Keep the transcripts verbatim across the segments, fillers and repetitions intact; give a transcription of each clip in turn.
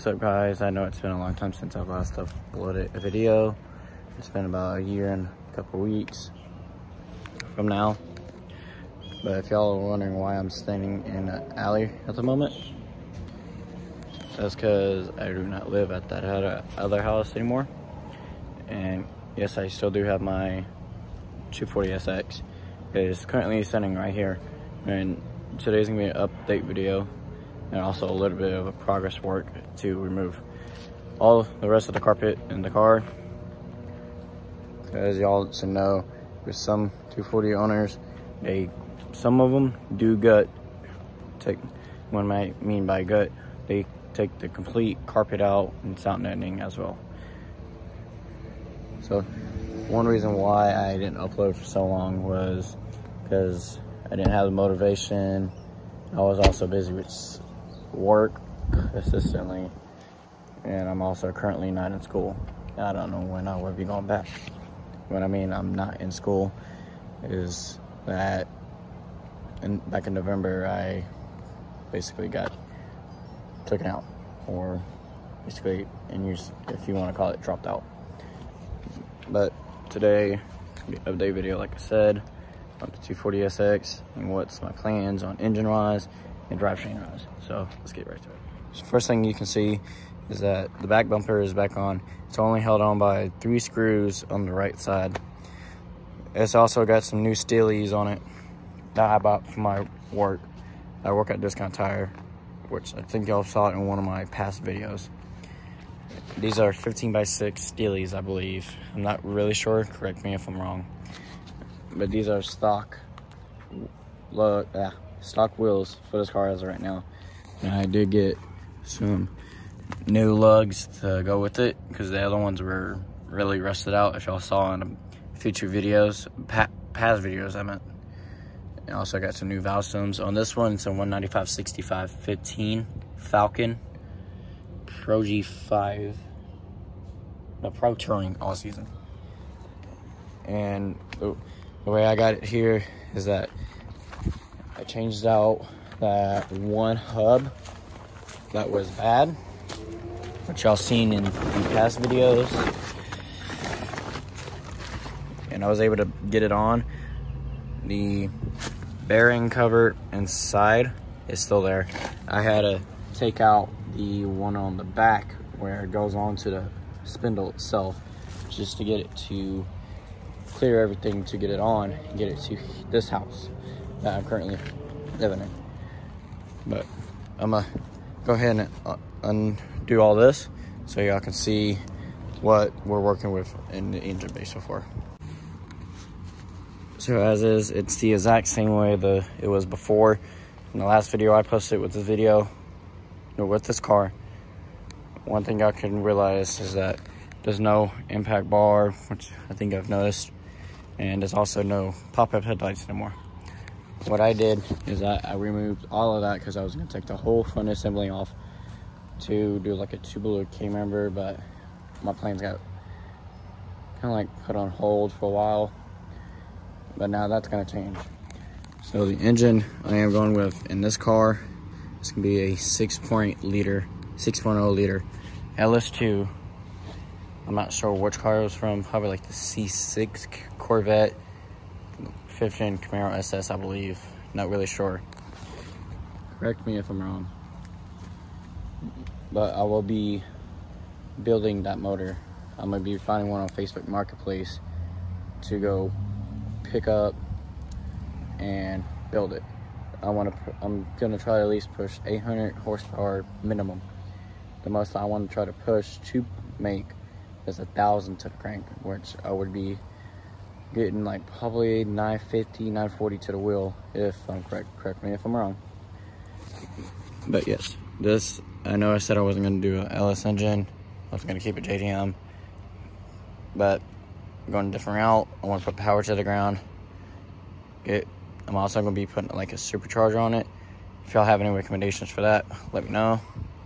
What's up, guys? I know it's been a long time since I've last uploaded a video. It's been about a year and a couple weeks from now. But if y'all are wondering why I'm standing in an alley at the moment, that's because I do not live at that other house anymore. And yes, I still do have my two forty S X. It is currently standing right here. And today's gonna be an update video and also a little bit of a progress work to remove all the rest of the carpet in the car. As y'all should know, with some two forty owners, they some of them do gut. Take what I mean by gut, they take the complete carpet out and sound ending as well. So one reason why I didn't upload for so long was because I didn't have the motivation. I was also busy with work consistently, and I'm also currently not in school. I don't know when I will be going back. What I mean I'm not in school is that in, back in November I basically got taken out, or basically, and you, if you want to call it, dropped out. But today, update video, like I said, on the two forty S X and what's my plans on engine wise and drivetrain wise. So let's get right to it. So first thing you can see is that the back bumper is back on. It's only held on by three screws on the right side. It's also got some new steelies on it that I bought for my work. I work at Discount Tire, which I think y'all saw it in one of my past videos. These are fifteen by six steelies, I believe. I'm not really sure, correct me if I'm wrong. But these are stock, look, yeah, stock wheels for this car as of right now. And I did get some new lugs to go with it because the other ones were really rusted out, if y'all saw in future videos, pa past videos I meant. And also got some new valve stems. On this one, it's a one ninety-five sixty-five fifteen Falcon Pro G five, no, Pro Touring all season. And the, the way I got it here is that I changed out that one hub that was bad, which y'all seen in, in past videos, and I was able to get it on. The bearing cover inside is still there. I had to take out the one on the back where it goes on to the spindle itself just to get it to clear everything to get it on and get it to this house that I'm currently living in. But I'm gonna go ahead and uh, undo all this so y'all can see what we're working with in the engine bay so far. So as is, it's the exact same way the it was before. In the last video I posted with this video, or with this car, one thing I can realize is that there's no impact bar, which I think I've noticed, and there's also no pop-up headlights anymore. What I did is I, I removed all of that because I was going to take the whole front assembly off to do like a tubular K-member, but my plans got kind of like put on hold for a while. But now that's going to change. So the engine I am going with in this car is going to be a six point liter, six point oh liter L S two. I'm not sure which car it was from, probably like the C six Corvette, fifth gen Camaro S S, I believe. Not really sure. Correct me if I'm wrong. But I will be building that motor. I'm going to be finding one on Facebook Marketplace to go pick up and build it. I want to. I'm gonna try to at least push eight hundred horsepower minimum. The most I want to try to push to make is a thousand to the crank, which I would be getting like probably nine fifty, nine forty to the wheel if I'm correct. Correct me if I'm wrong. But yes, this, I know I said I wasn't gonna do an L S engine. I was gonna keep it J D M, but I'm going a different route. I want to put power to the ground. Get, I'm also going to be putting like a supercharger on it. If y'all have any recommendations for that, let me know.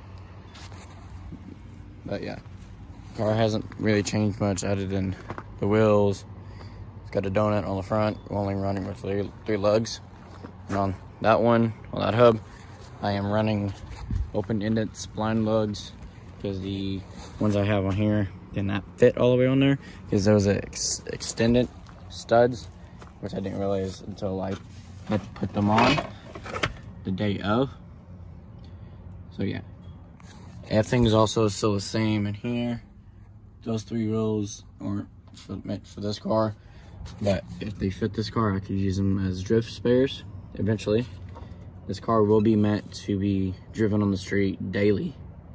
But yeah, car hasn't really changed much other than the wheels. It's got a donut on the front, only running with three, three lugs. And on that one, on that hub, I am running open-ended spline lugs because the ones I have on here did not fit all the way on there, because those are ex extended studs, which I didn't realize until I had to put them on the day of. So yeah, everything is also still the same in here. Those three rows aren't for, meant for this car, but if they fit this car, I could use them as drift spares eventually. This car will be meant to be driven on the street daily.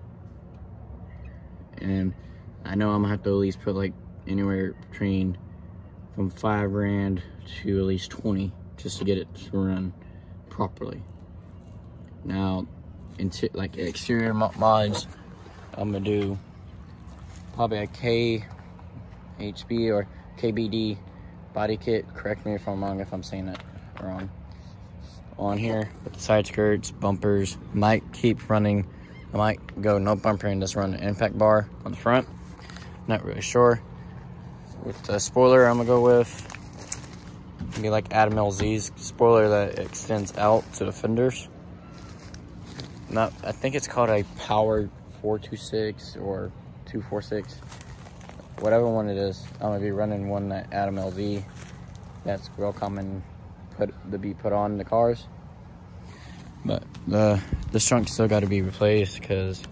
And I know I'm gonna have to at least put like anywhere between from five grand to at least twenty just to get it to run properly. Now, into like exterior mods, I'm gonna do probably a K H B or K B D body kit. Correct me if I'm wrong, if I'm saying that wrong. On here with the side skirts, bumpers, might keep running. I might go no bumper and just run an impact bar on the front. Not really sure. With the spoiler, I'm gonna go with maybe like Adam L Z's spoiler that extends out to the fenders. Not, I think it's called a Power four two six or two forty-six, whatever one it is. I'm gonna be running one that Adam L Z. That's real common put to be put on the cars. But the this trunk still got to be replaced because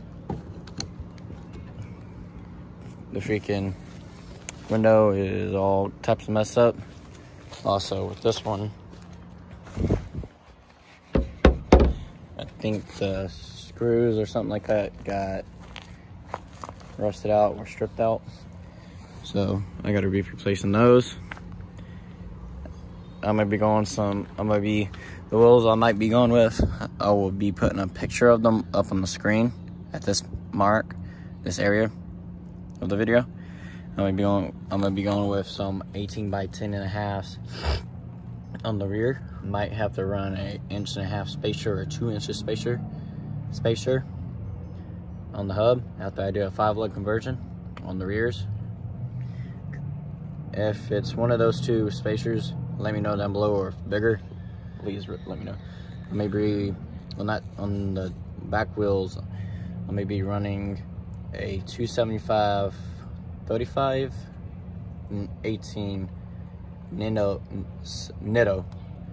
the freaking window is all types of messed up. Also with this one, I think the screws or something like that got rusted out or stripped out, so I got to be replacing those. I might be going some, I might be, the wheels I might be going with, I will be putting a picture of them up on the screen at this mark, this area of the video. I might be going, I'm gonna be going with some eighteen by ten and a halves on the rear. Might have to run a inch and a half spacer or two inches spacer, spacer on the hub after I do a five lug conversion on the rears. If it's one of those two spacers, let me know down below, or if bigger, please let me know. I may be, well, not on the back wheels, I may be running a two seventy-five thirty-five and eighteen Nitto. Nitto.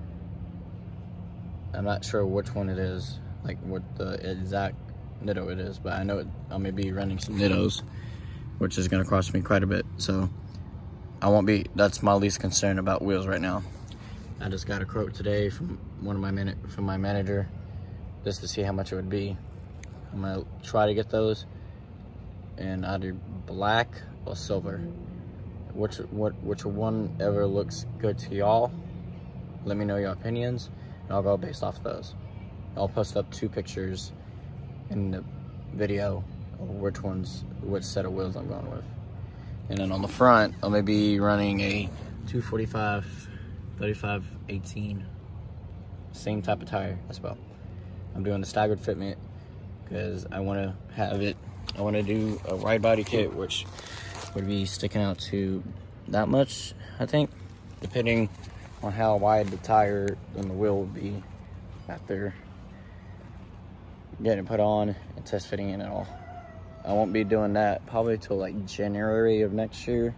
I'm not sure which one it is, like what the exact Nitto it is, but I know it, I may be running some Nittos, which is going to cost me quite a bit. So I won't be, that's my least concern about wheels right now. I just got a quote today from one of my man from my manager just to see how much it would be. I'm gonna try to get those in either black or silver. Which what which one ever looks good to y'all? Let me know your opinions, and I'll go based off of those. I'll post up two pictures in the video of which ones, which set of wheels I'm going with. And then on the front, I'm gonna be running a two forty-five thirty-five eighteen, same type of tire as well. I'm doing the staggered fitment because I want to have it, I want to do a wide body kit, which would be sticking out to that much, I think, depending on how wide the tire and the wheel would be after getting it put on and test fitting it all. I won't be doing that probably till like January of next year.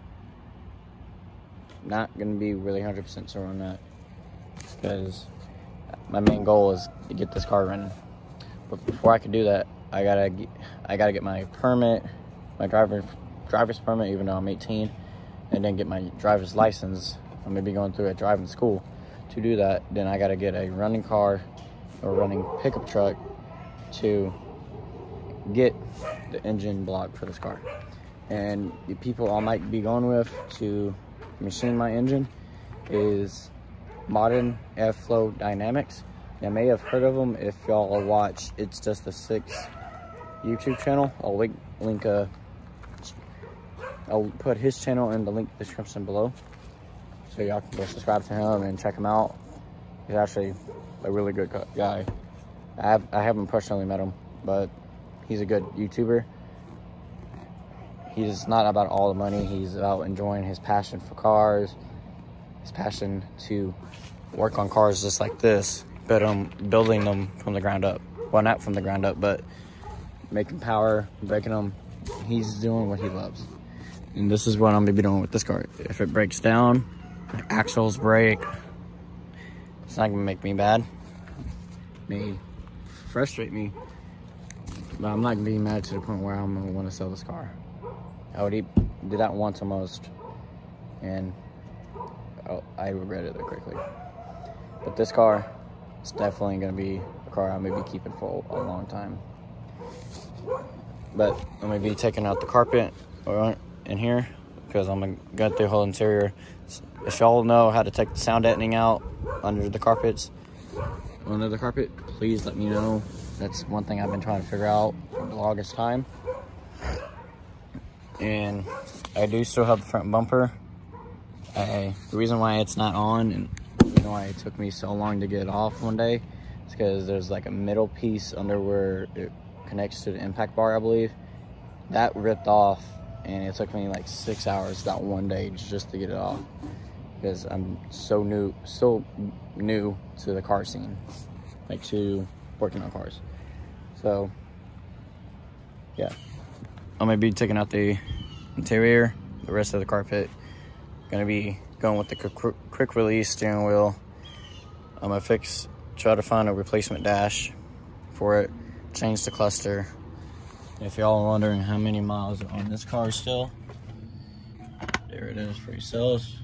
Not gonna be really one hundred percent sure on that because my main goal is to get this car running. But before I can do that, I gotta get, I gotta get my permit, my driver driver's permit, even though I'm eighteen, and then get my driver's license. I'm gonna be going through a driving school. To do that, then I gotta get a running car or running pickup truck to get the engine block for this car. And the people I might be going with to machine my engine is Modern Airflow Dynamics. You may have heard of them if y'all watch It's Just a Six YouTube channel. I'll link, link uh, I'll put his channel in the link description below, so y'all can go subscribe to him and check him out. He's actually a really good guy. I, have, I haven't personally met him, but he's a good YouTuber. He's not about all the money. He's about enjoying his passion for cars, his passion to work on cars just like this, but um, building them from the ground up. Well, not from the ground up, but making power, breaking them. He's doing what he loves. And this is what I'm gonna be doing with this car. If it breaks down, axles break, it's not gonna make me bad. It may frustrate me, but I'm not gonna be mad to the point where I'm gonna want to sell this car. I would do that once almost, and oh, I regret it quickly. But this car, it's definitely gonna be a car I'm gonna be keeping for a long time. But I'm gonna be taking out the carpet in here because I'm gonna gut the whole interior. If y'all know how to take the sound deadening out under the carpets, under the carpet, please let me know. That's one thing I've been trying to figure out for the longest time. And I do still have the front bumper. I, the reason why it's not on and the reason why it took me so long to get it off one day is because there's like a middle piece under where it connects to the impact bar, I believe. That ripped off, and it took me like six hours that one day just to get it off because I'm so new, so new to the car scene, like to working on cars. So yeah, I'm gonna be taking out the interior, the rest of the carpet. Gonna be going with the quick, quick release steering wheel. I'm gonna fix, try to find a replacement dash for it, change the cluster. If y'all are wondering how many miles are on this car still, there it is for yourselves.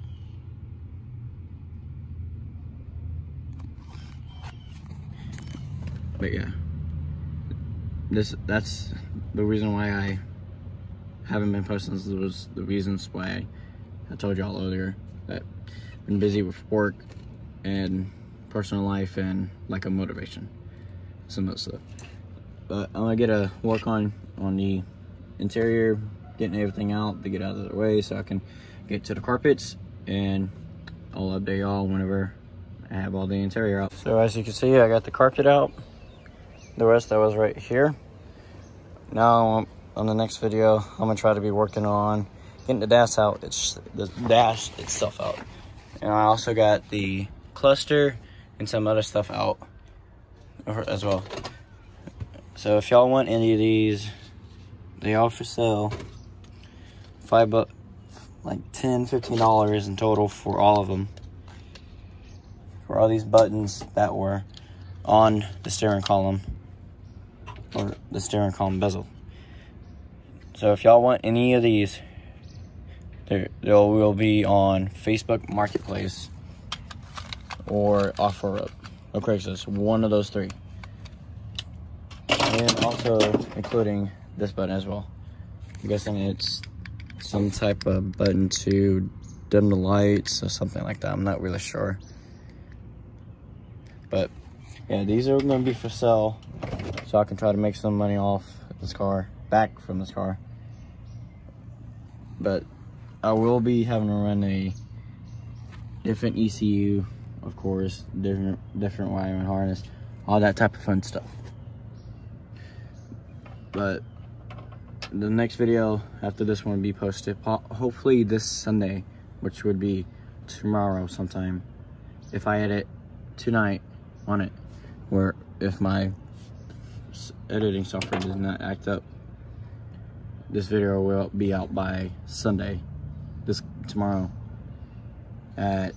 But yeah, this that's the reason why I haven't been posting. This was the reasons why I, I told y'all earlier that I've been busy with work and personal life and lack of motivation, some of that stuff. But I'm gonna get a work on on the interior, getting everything out to get out of the way so I can get to the carpets, and I'll update y'all whenever I have all the interior out. So as you can see, I got the carpet out. The rest that was right here. Now on the next video, I'm gonna try to be working on getting the dash out. It's the dash itself out, and I also got the cluster and some other stuff out as well. So if y'all want any of these, they are for sale. Five bucks, like ten, fifteen dollars in total for all of them. For all these buttons that were on the steering column, or the steering column bezel. So if y'all want any of these, there they will be on Facebook Marketplace or OfferUp or Craigslist, one of those three. And also including this button as well. I'm guessing it's some type of button to dim the lights or something like that. I'm not really sure. But yeah, these are going to be for sale, so I can try to make some money off this car, back from this car. But I will be having to run a different E C U, of course, different different wiring harness, all that type of fun stuff. But the next video after this one will be posted hopefully this Sunday, which would be tomorrow sometime, if I edit tonight on it, or if my editing software does not act up. This video will be out by Sunday, this tomorrow, at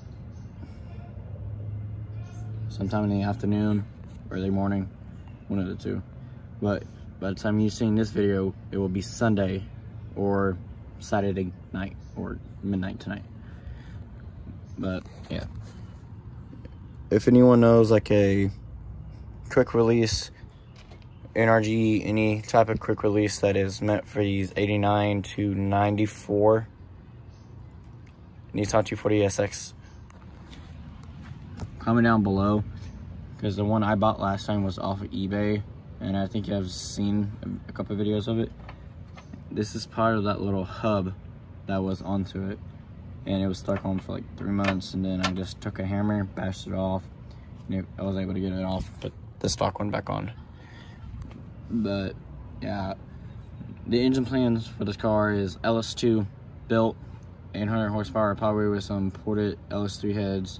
sometime in the afternoon, early morning, one of the two. But by the time you've seen this video, it will be Sunday or Saturday night or midnight tonight. But yeah, if anyone knows like a quick release N R G, any type of quick release that is meant for these eighty-nine to ninety-four Nissan two forty S X, comment down below, because the one I bought last time was off of eBay, and I think I've seen a couple of videos of it. This is part of that little hub that was onto it, and it was stuck on for like three months, and then I just took a hammer, bashed it off, and it, I was able to get it off, put the stock one back on. But yeah, the engine plans for this car is L S two built, eight hundred horsepower, probably with some ported L S three heads,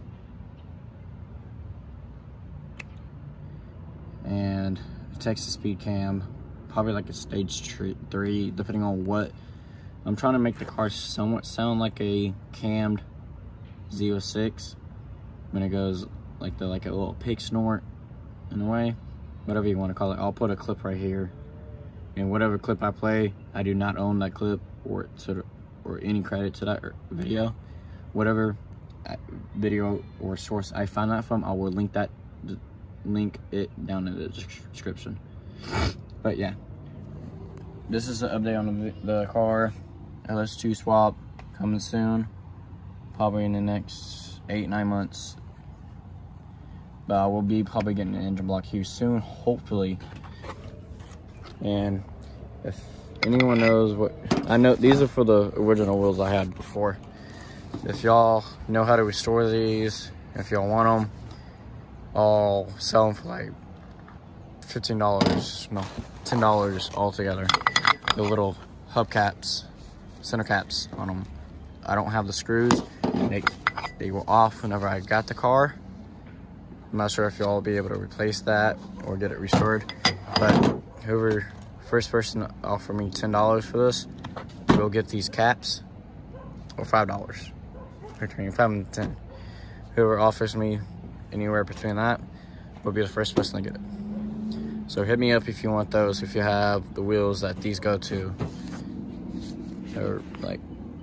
and Texas speed cam, probably like a stage three, depending on what. I'm trying to make the car somewhat sound like a cammed Z oh six when it goes like the like a little pig snort in a way, whatever you want to call it. I'll put a clip right here, and whatever clip I play, I do not own that clip or to or any credit to that video. Whatever video or source I find that from, I will link that link it down in the description. But yeah, this is an update on the, the car. L S two swap coming soon, probably in the next eight nine months. But I will be probably getting an engine block here soon, hopefully. And if anyone knows what, I know these are for the original wheels I had before. If y'all know how to restore these, if y'all want them, I'll sell them for like fifteen dollars, no, ten dollars altogether. The little hubcaps, center caps on them. I don't have the screws. They, they were off whenever I got the car. I'm not sure if y'all will be able to replace that or get it restored. But whoever, first person to offer me ten dollars for this, will get these caps, or five dollars. Between five and ten. Whoever offers me anywhere between that will be the first person to get it. So hit me up if you want those, if you have the wheels that these go to. Or like,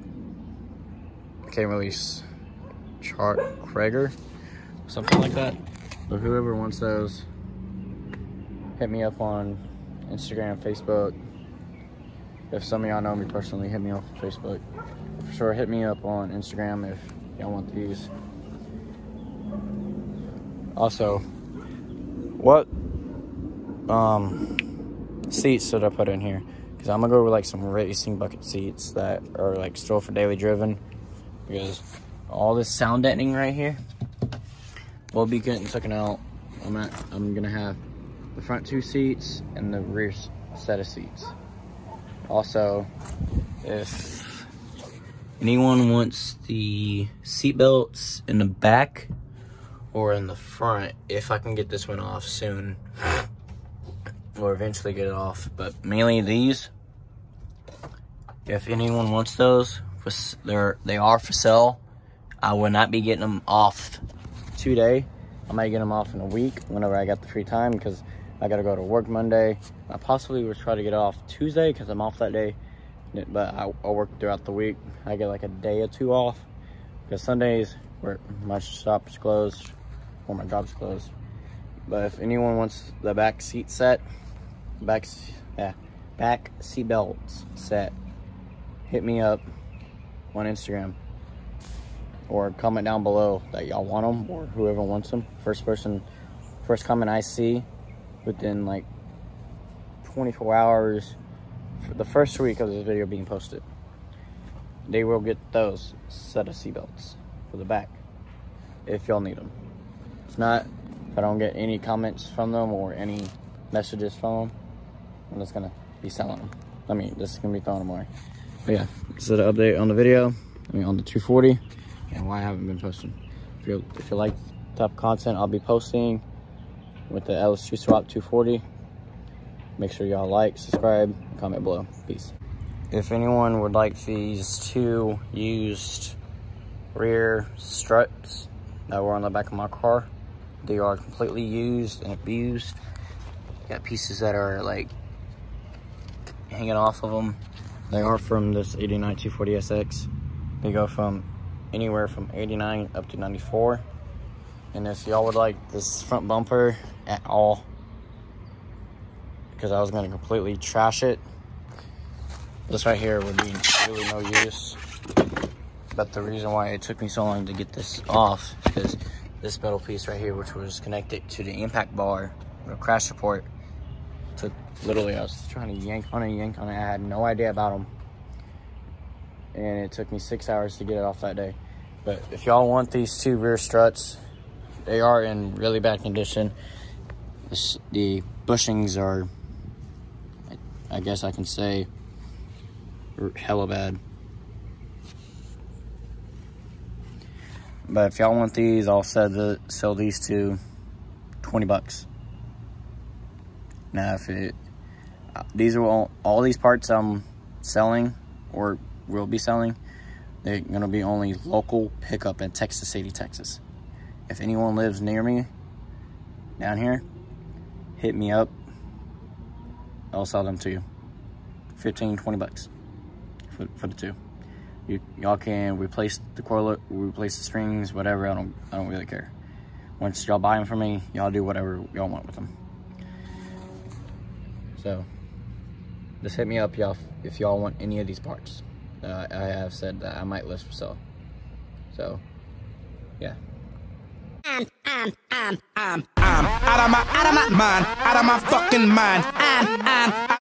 I can't really chart Krager, something like that. But whoever wants those, hit me up on Instagram, Facebook. If some of y'all know me personally, hit me up on Facebook. For sure, hit me up on Instagram if y'all want these. Also, what um, seats should I put in here? Because I'm going to go with like some racing bucket seats that are like still for daily driven. Because all this sound deadening right here will be getting taken out. I'm, at, I'm going to have the front two seats and the rear set of seats. Also, if anyone wants the seat belts in the back or in the front, if I can get this one off soon, or eventually get it off, but mainly these, if anyone wants those, they're they are for sale. I will not be getting them off today. I might get them off in a week whenever I got the free time, because I gotta go to work Monday. I possibly will try to get it off Tuesday because I'm off that day. But I, I'll work throughout the week. I get like a day or two off because Sundays where my shop's closed or my job's closed. But if anyone wants the back seat set, back yeah, back seat belts set, hit me up on Instagram or comment down below that y'all want them or whoever wants them. First person, first comment I see within like twenty-four hours. For the first week of this video being posted, they will get those set of seatbelts for the back if y'all need them. If not, if I don't get any comments from them or any messages from them, I'm just gonna be selling them. I mean, this is gonna be throwing them away. But yeah, this is an update on the video. I mean, on the two forty and why I haven't been posting. If you if you like the type of content I'll be posting with the L S two swap two forty. Make sure y'all like, subscribe, comment below. Peace. If anyone would like these two used rear struts that were on the back of my car, they are completely used and abused. Got pieces that are like hanging off of them. They are from this eighty-nine two forty S X. They go from anywhere from eighty-nine up to ninety-four. And if y'all would like this front bumper at all, because I was going to completely trash it, this right here would be really no use. But the reason why it took me so long to get this off is because this metal piece right here, which was connected to the impact bar, or crash support, took literally, I was trying to yank on it, yank on it. I had no idea about them. And it took me six hours to get it off that day. But if y'all want these two rear struts, they are in really bad condition. This, the bushings are, I guess I can say, hella bad. But if y'all want these, I'll sell, the, sell these to twenty bucks. Now, if it, These are all, all these parts I'm selling or will be selling. They're gonna be only local pickup in Texas City, Texas. If anyone lives near me down here, hit me up. I'll sell them to you. fifteen, twenty bucks for, for the two. You, y'all can replace the coil, replace the strings, whatever. I don't, I don't really care. Once y'all buy them from me, y'all do whatever y'all want with them. So, just hit me up, y'all, if y'all want any of these parts. Uh, I have said that I might list for sale. So, yeah. I'm, I'm, I'm, I'm, I'm out of my, out of my mind, out of my fucking mind. I'm, I'm.